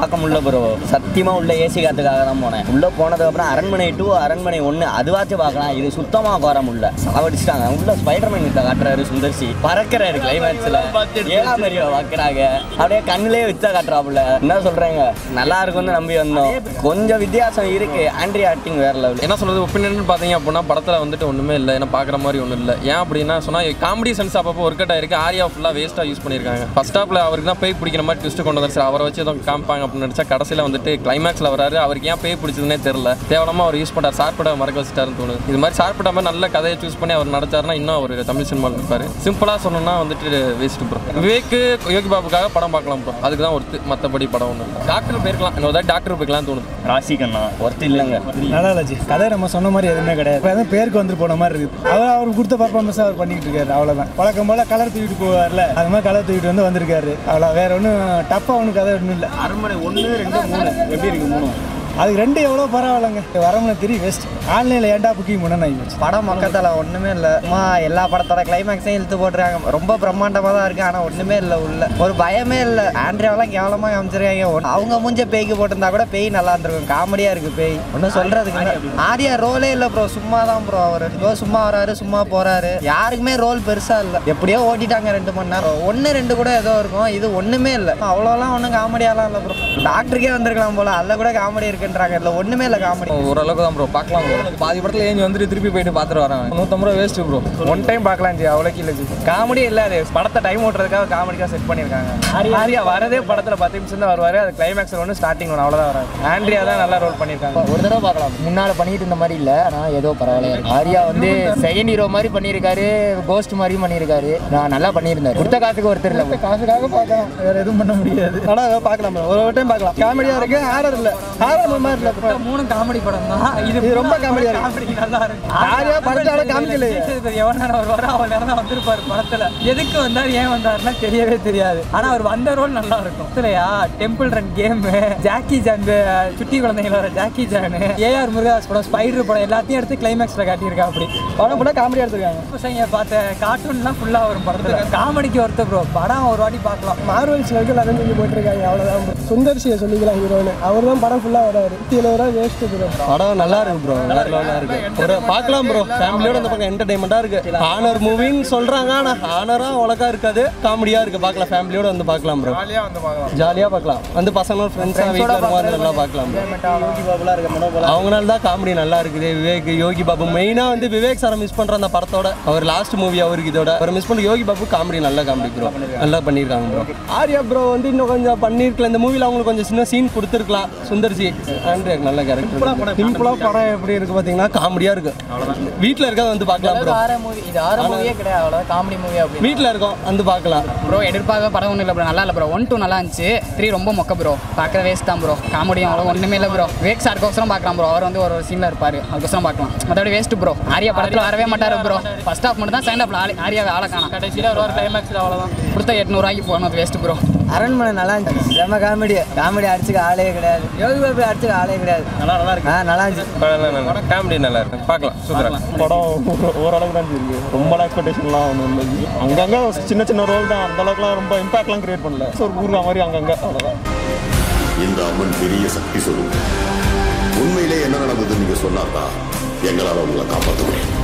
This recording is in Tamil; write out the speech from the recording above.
பார்க்க முடியல ப்ரோ. சத்தியமாக உள்ள ஏசி காத்துக்காக தான் போனேன். உள்ளே போனதுக்கப்புறம் அரண்மனை 2 அரண்மனை 1 அதுவாச்சும் பார்க்கலாம். இது சுத்தமாக வர முடியல. சாவடிச்சிட்டாங்க. உள்ள ஸ்பைடர்மேன் கிட்ட காட்டுறாரு சுந்தர்சி. பறக்கிறாரு கிளைமேக்ஸில். 7ஆம் அறிவை பார்க்குறாங்க. அப்படியே கண்ணிலே வச்சா காட்டுறாப்புல. என்ன சொல்கிறேங்க, நல்லா இருக்கும்னு நம்பி வந்தோம். கொஞ்சம் வித்தியாசம் இருக்குது. ஆண்ட்ரியா ஆக்டிங் வேறு லெவல். என்ன சொல்கிறது ஒப்பீனியன் பார்த்தீங்க அப்படின்னா படத்தில் வந்துட்டு ஒன்றுமே இல்லை. ஏன்னா பார்க்குற மாதிரி ஒன்றும் இல்லை. ஏன் அப்படின்னா சொன்னால் காமெடி சென்ஸ் அப்பப்போ ஒர்க் அவுட் ஆயிருக்கு. ஆரியா ஃபுல்லாக வேஸ்ட்டாக யூஸ் பண்ணியிருக்காங்க. ஃபர்ஸ்ட் ஹாஃபில் அவருக்கு தான் பேய் பிடிக்கிற மாதிரி ட்விஸ்ட் கொண்டு வந்தாரு. அவரை வச்சு எதுவும் காமிப்பாங்க அப்படின்னு நினச்சா கடைசியில் வந்துட்டு கிளைமேக்ஸில் வராரு. அவருக்கு ஏன் பேய் பிடிச்சதுன்னே தெரியல. தேவலமாக அவர் யூஸ் பண்ணார். சார்பட்டா மறக்க வச்சுட்டாருன்னு தோணுது. இது மாதிரி சார்பட்டா மாதிரி நல்ல கதையை சூஸ் பண்ணி அவர் நடிச்சாருன்னா இன்னும் அவர் தமிழ் சினிமாவில் இருப்பார். சிம்பிளாக சொன்னோன்னா வந்துட்டு வேஸ்ட்டு ப்ரோ. விவேக்கு யோகி பாபுக்காக படம் பார்க்கலாம் ப்ரோ. அதுக்கு தான் ஒருத்து. மற்றபடி படம் ஒன்று இல்லை. டாக்டர் போயிருக்கலாம். இன்னொரு டாக்டர் போய்க்கலாம் தோணுது. ராசிகண்ணா ஒருத்து இல்லைங்க. நல்லா இல்லச்சு. கதை நம்ம சொன்ன மாதிரி எதுவுமே கிடையாது. பேருக்கு வந்து போன மாதிரி இருக்குது. அவருக்கு கொடுத்த பர்ஃபார்மன்ஸ் அவர் பண்ணிட்டு இருக்காரு. அவ்வளோதான். பழக்கம் போல கலர் தூக்கிட்டு போவார்ல, அது மாதிரி கலர் தூக்கிட்டு வந்திருக்காரு. அவ்வளோ வேற ஒன்றும் டஃப்பாக ஒன்றும் கதை ஒன்றும் இல்லை. அரண்மனை 1, 2, 3 எப்படி இருக்கு? 3 அதுக்கு 2 எவ்வளோ பரவாயில்லைங்க. வரமுன்னு 3 வேஸ்ட். ஆன்லைனில் ஏன்டா புக்கிங் பண்ண ஆகிடுச்சு. படம் மக்கத்தால் ஒன்றுமே இல்லை. எல்லா படத்தோட கிளைமேக்ஸையும் இழுத்து போட்டுருக்காங்க. ரொம்ப பிரம்மாண்டமாக தான் இருக்குது. ஆனால் ஒன்றுமே இல்லை. உள்ள ஒரு பயமே இல்லை. ஆண்ட்ரியாவெல்லாம் கேவலமாக காமிச்சிருக்காங்க. அவங்க மூஞ்ச பேய்க்கு போட்டிருந்தா கூட பேய் நல்லா இருந்திருக்கும். காமெடியாக இருக்குது பேய். ஒன்றும் சொல்கிறதுக்கு ஆரியா ரோலே இல்லை ப்ரோ. சும்மா தான் ப்ரோ. அவர் சும்மா வராரு சும்மா போகிறாரு. யாருக்குமே ரோல் பெருசாக இல்லை. எப்படியோ ஓட்டிட்டாங்க 2 மணி நேரம். 1, 2 கூட ஏதோ இருக்கும். இது ஒன்றுமே இல்லை. அவ்வளோலாம் ஒன்றும் காமெடியாலாம் இல்லை ப்ரோ. டாக்டருக்கே வந்திருக்கலாம் போல. அதில் கூட காமெடி இருக்குன்றாங்க. இல்லை ஒன்றுமே இல்லை காமெடி. ஓரளவுக்கு தான் ப்ரோ. பார்க்கலாம். பாதி படத்தில் ஏஞ்சி வந்துட்டு திருப்பி போயிட்டு பார்த்துட்டு வரேன். 150 ரூபா வேஸ்ட்டு ப்ரோ. ஒன் டைம் பார்க்கலாம் ஜி. அவ்வளோக்கு இல்லை ஜி. காமெடியே இல்லை. அது படத்தை டைம் ஓட்டுறதுக்காக காமெடிக்காக செட் பண்ணியிருக்காங்க. ஆரியா வரதே படத்தில் 10 நிமிஷம் தான் வருவார். அது கிளைமேக்ஸ் ஒன்று ஸ்டார்டிங் ஒன்று அவ்வளோதான் வராது. ஆண்ட்ரியா தான் நல்லா ரோல் பண்ணியிருக்காங்க. ஒரு தடவை பார்க்கலாம். முன்னால் பண்ணிட்டு இருந்த மாதிரி இல்லை. ஆனால் ஏதோ பரவாயில்ல. ஆரியா வந்து செகண்ட் ஹீரோ மாதிரி பண்ணியிருக்காரு. கோஸ்ட் மாதிரியும் பண்ணியிருக்காரு. நான் நல்லா பண்ணியிருந்தார். கொடுத்த காசுக்கு ஒருத்தர் இல்லை. காசுக்காக பார்க்கலாம். வேறு எதுவும் பண்ண முடியாது. ஆனால் பார்க்கலாம். ஒரு டைம் பார்க்கலாம். காமெடியாக இருக்கு. ஹாரர் இல்லை. ஹாரர் மாதிரி இல்லை. 3 காமெடி படம் தான். இது ரொம்ப காமெடியாக இருக்கு. நல்லா இருக்கு. ஆரியா படத்தோட காமெடியில் எவ்வளோ நேரம் வருவாரோ அவ்வளோ நேரம் தான் வந்திருப்பாரு படத்தில். எதுக்கு வந்தார் ஏன் வந்தாருன்னா தெரியவே தெரியாது. ஆனால் அவர் வந்த ரோல் நல்லா இருக்கும். இல்லையா temple run game, Jackie Chan, சுட்டி குழந்தைங்கள வர ஜாக்கி ஜான், ஏஆர் முருகதாஸ் படம், ஸ்பைடர் படம் எல்லாத்தையும் எடுத்து கிளைமேக்ஸில் காட்டியிருக்கா. அப்படி படம் ஃபுல்லாக காமெடியாக எடுத்துருக்காங்க. பசங்க பார்த்த கார்ட்டூன்லாம் ஃபுல்லாக வரும் படத்தில். காமெடிக்கு ஒருத்த ப்ரோ. படம் ஒரு வாட்டி பார்க்கலாம். மார்வல்ஸ் வரைக்கும் எல்லாரும் சொல்லி போட்டிருக்காங்க. அவ்வளோதான். சுந்தர்சியை சொல்லிக்கலாம் ஹீரோன்னு. அவர் தான் படம் ஃபுல்லாக வராரு. 70 ரூபா வேஸ்ட்டு ப்ரோ. படம் நல்லா இருக்கு ப்ரோ. நல்லா இருக்கு. ஒரு பார்க்கலாம் ப்ரோ. ஃபேமிலியோட அந்த பக்கம் என்டர்டைன்மெண்ட்டாக இருக்கு. ஹானர் மூவின்னு சொல்கிறாங்க. ஆனால் ஹானராக அவ்வளோக்கா இருக்காது. காமெடியாக இருக்குது. பார்க்கலாம். ஃபேமிலியோட வந்து பார்க்கலாம் ப்ரோ. ஜாலியாக பார்க்கலாம். வந்து பசங்களோட ஃப்ரெண்ட்ஸாக வீட்டில் இருக்கும்போது நல்லா பார்க்கலாம். யோகி பாபுலாம் இருக்கு. அவங்களால தான் காமெடி நல்லா இருக்குது. விவேக், யோகி பாபு மெயினாக வந்து விவேக் சாரை மிஸ் பண்ணுற அந்த படத்தோட அவர் லாஸ்ட் மூவி அவருக்கு இதோட அவர் மிஸ் பண்ண யோகி பாபு காமெடி நல்லா காமெடி ப்ரோ. நல்லா பண்ணியிருக்காங்க ப்ரோ. ஆரியா ப்ரோ வந்து இன்னும் கொஞ்சம் பண்ணியிருக்கலாம். இந்த மூவியில் அவங்களுக்கு கொஞ்சம் சின்ன சீன் கொடுத்துருக்கலாம். சுந்தர்சி ஆண்ட்ரியாக்கு நல்ல கேரக்டர். சிம்பிளாக படம் எப்படி இருக்குது பார்த்தீங்கன்னா காமெடியாக இருக்குது. வீட்டில் இருக்க வந்து பார்க்கலாம் ப்ரோ. இது ஆர மூவியே கிடையாது. அவ்வளோதான் காமெடி மூவி. அப்படி வீட்டில் இருக்கோம் வந்து பார்க்கலாம் ப்ரோ. எதிர்பார்க்க படம் ஒன்றும் இல்லை ப்ரோ. நல்லா இல்லை ப்ரோ. 1, 2 நல்லா இருந்துச்சு. 3 ரொம்ப மொக்க ப்ரோ. பார்க்குற வேஸ்ட் தான் ப்ரோ. காமெடியும் அவ்வளோ ஒன்றுமே இல்லை ப்ரோ. விவேக் சார்க்கோசரம் பார்க்கலாம் ப்ரோ. அவர் வந்து ஒரு சீனில் இருப்பார். அதுக்கோசரம் பார்க்கலாம். மற்றபடி வேஸ்ட்டு ப்ரோ. ஆரியா படத்தில் வரவே மாட்டார் ப்ரோ. ஃபர்ஸ்ட் ஹாஃப் மட்டும் தான். செகண்ட் ஹாஃபில் ஆரியாவை ஆளை காணோம். கடைசியில் ஒரு கிளைமேக்ஸில் அவ்வளோதான். கொடுத்த 800 ரூபாய்க்கு போனது வேஸ்ட்டு ப்ரோ. அரண்மனை நல்லா இருந்துச்சு. செம்ம காமெடி. காமெடி அடிச்சுக்க ஆளே கிடையாது. யோகி பாபு அடிச்சுக்க ஆளே கிடையாது. நல்லா இருக்கு. நல்லா இருந்துச்சு. காமெடி நல்லா இருக்கு. பார்க்கலாம். சூப்பராக படம் ஓரளவுக்கு தான் இருக்கு. ரொம்ப எக்ஸ்பெக்டேஷன்லாம் ஒன்றும் இல்லை. அங்கங்கே சின்ன சின்ன ரோல் தான். அந்த அளவுக்குலாம் ரொம்ப இம்பாக்ட்லாம் கிரியேட் பண்ணல. ஒரு ஊருகா மாதிரி அங்கங்கே அவ்வளோதான். இந்த அம்மன் பெரிய சக்தி சொல்லுங்க. உண்மையிலே என்ன நடந்ததுன்னு நீங்க சொன்னாதான் எங்களால் உங்களை காப்பாற்ற முடியும்.